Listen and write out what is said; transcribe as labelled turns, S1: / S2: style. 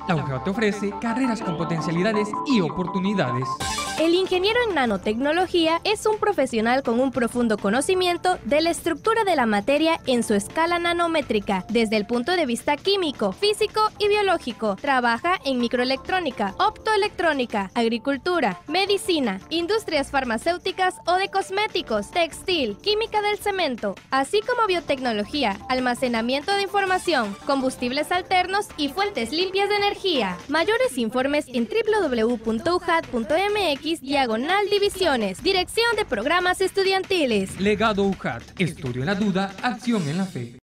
S1: La UJAT te ofrece carreras con potencialidades y oportunidades.
S2: El ingeniero en nanotecnología es un profesional con un profundo conocimiento de la estructura de la materia en su escala nanométrica, desde el punto de vista químico, físico y biológico. Trabaja en microelectrónica, optoelectrónica, agricultura, medicina, industrias farmacéuticas o de cosméticos, textil, química del cemento, así como biotecnología, almacenamiento de información, combustibles alternos y fuentes limpias de energía. Mayores informes en www.ujat.mx/divisiones. Dirección de Programas Estudiantiles.
S1: Legado UJAT. Estudio en la duda, acción en la fe.